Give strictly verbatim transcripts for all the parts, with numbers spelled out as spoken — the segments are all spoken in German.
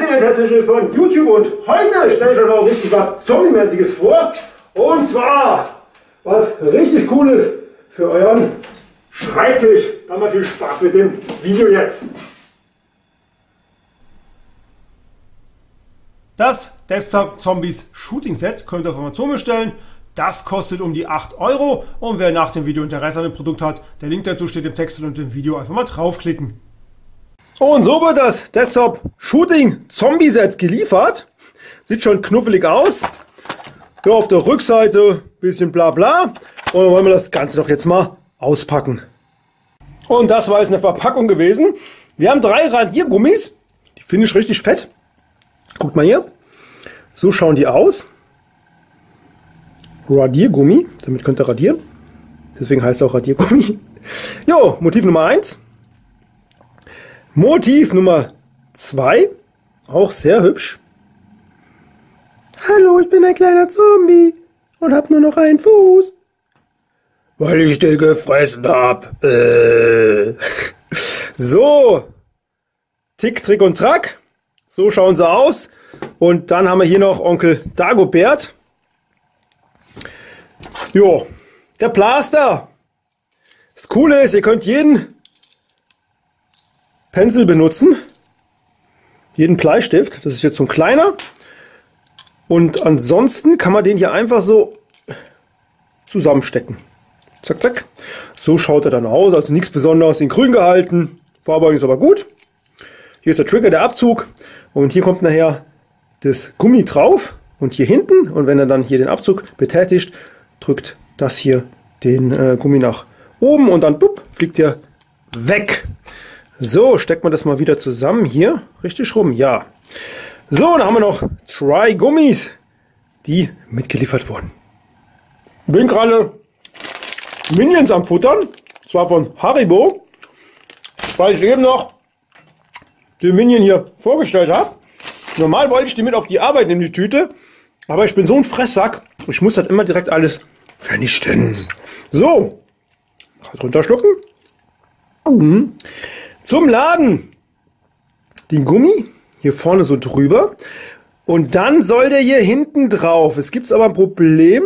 und herzlich willkommen von YouTube und heute stelle ich euch mal richtig was Zombie-mäßiges vor. Und zwar was richtig Cooles für euren Schreibtisch. Dann mal viel Spaß mit dem Video jetzt. Das Desktop Zombies Shooting Set könnt ihr auf Amazon bestellen. Das kostet um die acht Euro und wer nach dem Video Interesse an dem Produkt hat, der Link dazu steht im Text und im Video, einfach mal draufklicken. Und so wird das Desktop Shooting Zombie Set geliefert. Sieht schon knuffelig aus. Ja, auf der Rückseite bisschen bla bla. Und dann wollen wir das Ganze doch jetzt mal auspacken. Und das war jetzt eine Verpackung gewesen. Wir haben drei Radiergummis. Die finde ich richtig fett. Guckt mal hier. So schauen die aus. Radiergummi. Damit könnt ihr radieren. Deswegen heißt es auch Radiergummi. Jo, Motiv Nummer eins. Motiv Nummer zwei. Auch sehr hübsch. Hallo, ich bin ein kleiner Zombie. Und hab nur noch einen Fuß. Weil ich den gefressen hab. Äh. So. Tick, Trick und Track. So schauen sie aus. Und dann haben wir hier noch Onkel Dagobert. Jo, der Plaster. Das Coole ist, ihr könnt jeden Pencil benutzen. Jeden Bleistift. Das ist jetzt so ein kleiner. Und ansonsten kann man den hier einfach so zusammenstecken. Zack, zack. So schaut er dann aus. Also nichts Besonderes. In grün gehalten. Farbe ist aber gut. Hier ist der Trigger, der Abzug. Und hier kommt nachher das Gummi drauf. Und hier hinten. Und wenn er dann hier den Abzug betätigt, drückt das hier den äh, Gummi nach oben. Und dann bupp, fliegt er weg. So, steckt man das mal wieder zusammen. Hier. Richtig rum. Ja. So, dann haben wir noch drei Gummis, die mitgeliefert wurden. Bin gerade Minions am Futtern. Zwar von Haribo. Weil ich eben noch den Minion hier vorgestellt habe. Normal wollte ich die mit auf die Arbeit in die Tüte. Aber ich bin so ein Fresssack. Ich muss das immer direkt alles vernichten. So. Runterschlucken. Mhm. Zum Laden. Den Gummi. Hier vorne so drüber. Und dann soll der hier hinten drauf. Es gibt aber ein Problem.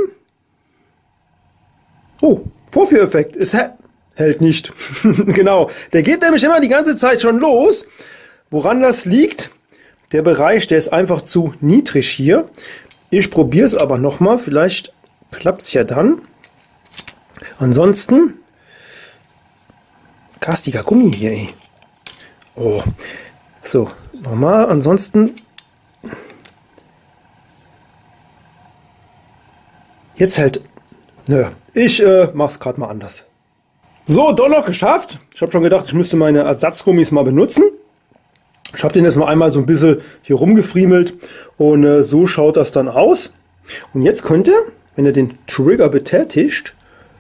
Oh, Vorführeffekt. Es hält nicht. Genau. Der geht nämlich immer die ganze Zeit schon los. Woran das liegt? Der Bereich, der ist einfach zu niedrig hier. Ich probiere es aber nochmal. Vielleicht klappt es ja dann. Ansonsten. Garstiger Gummi hier, ey. Oh. So. Nochmal, ansonsten jetzt halt, nö, ich äh, mach's gerade mal anders. So, doch noch geschafft. Ich habe schon gedacht, ich müsste meine Ersatzgummis mal benutzen. Ich habe den jetzt mal einmal so ein bisschen hier rumgefriemelt und äh, so schaut das dann aus. Und jetzt könnt ihr, wenn ihr den Trigger betätigt,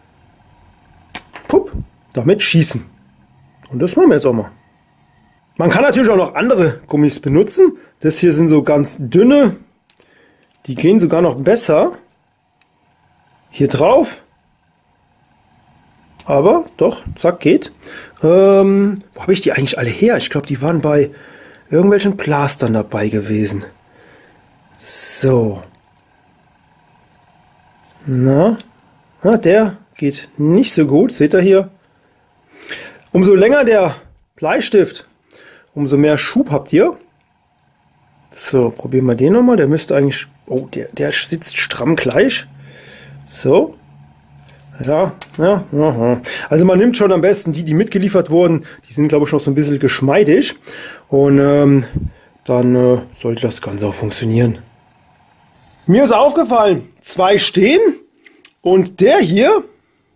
pupp, damit schießen. Und das machen wir jetzt auch mal. Man kann natürlich auch noch andere Gummis benutzen. Das hier sind so ganz dünne. Die gehen sogar noch besser. Hier drauf. Aber doch, zack, geht. Ähm, wo habe ich die eigentlich alle her? Ich glaube, die waren bei irgendwelchen Plastern dabei gewesen. So. Na, na, der geht nicht so gut. Seht ihr hier? Umso länger der Bleistift, umso mehr Schub habt ihr. So, probieren wir den nochmal. Der müsste eigentlich... Oh, der, der sitzt stramm gleich. So. Ja, ja, ja. Also man nimmt schon am besten die, die mitgeliefert wurden. Die sind, glaube ich, noch so ein bisschen geschmeidig. Und ähm, dann äh, sollte das Ganze auch funktionieren. Mir ist aufgefallen, zwei stehen. Und der hier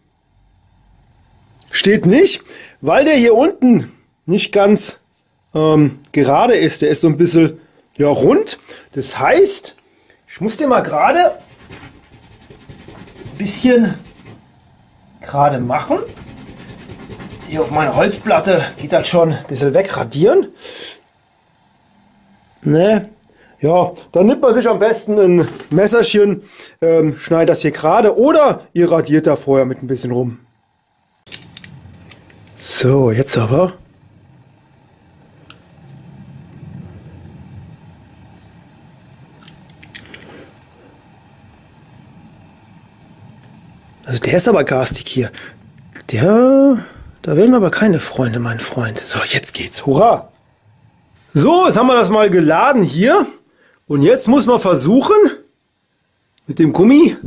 steht nicht, weil der hier unten nicht ganz... Ähm, gerade ist. Der ist so ein bisschen ja, rund. Das heißt, ich muss den mal gerade ein bisschen gerade machen. Hier auf meine Holzplatte geht das schon ein bisschen wegradieren. Ne? Ja, dann nimmt man sich am besten ein Messerchen, ähm, schneidet das hier gerade oder ihr radiert da vorher mit ein bisschen rum. So, jetzt aber. Also der ist aber garstig hier. Der, da werden wir aber keine Freunde, mein Freund. So, jetzt geht's. Hurra! So, jetzt haben wir das mal geladen hier. Und jetzt muss man versuchen, mit dem Gummi,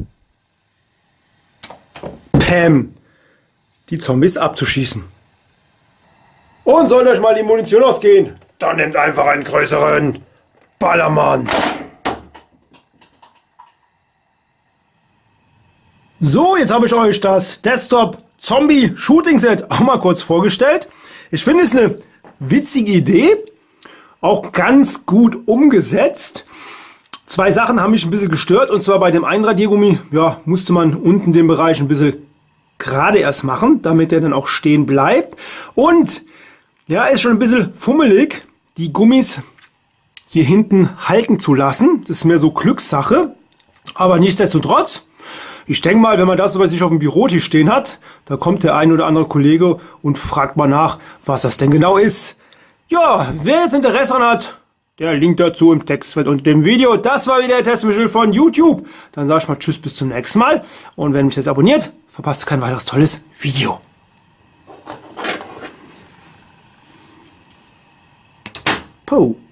Pam, die Zombies abzuschießen. Und soll euch mal die Munition ausgehen? Dann nehmt einfach einen größeren Ballermann. So, jetzt habe ich euch das Desktop Zombie Shooting Set auch mal kurz vorgestellt. Ich finde es eine witzige Idee, auch ganz gut umgesetzt. Zwei Sachen haben mich ein bisschen gestört, und zwar bei dem einen Radiergummi, ja, musste man unten den Bereich ein bisschen gerade erst machen, damit der dann auch stehen bleibt. Und ja, ist schon ein bisschen fummelig, die Gummis hier hinten halten zu lassen. Das ist mehr so Glückssache. Aber nichtsdestotrotz, ich denke mal, wenn man das bei sich auf dem Bürotisch stehen hat, da kommt der ein oder andere Kollege und fragt mal nach, was das denn genau ist. Ja, wer jetzt Interesse daran hat, der Link dazu im Textfeld unter dem Video. Das war wieder der Testmichel von YouTube. Dann sage ich mal Tschüss, bis zum nächsten Mal. Und wenn mich jetzt abonniert, verpasst ihr kein weiteres tolles Video. Po.